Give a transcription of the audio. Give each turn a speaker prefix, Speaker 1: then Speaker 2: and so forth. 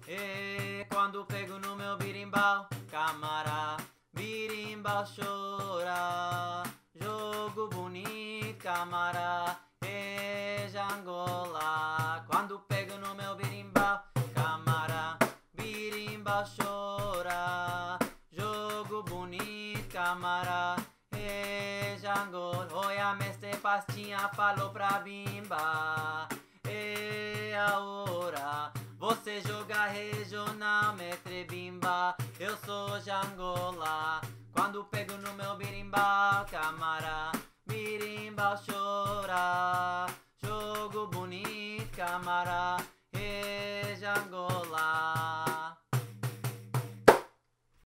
Speaker 1: E quando pego no meu birimbau, camará, birimbau chora. Jogo bonito, camará, e Jangola. Quando pego no meu birimbau, camará, birimbau chora. Jogo bonito, camará, e Jangola. Oi, a mestre Pastinha falou pra bimba. E a hora você joga regional, mestre bimba. Eu sou Jangola. Quando pego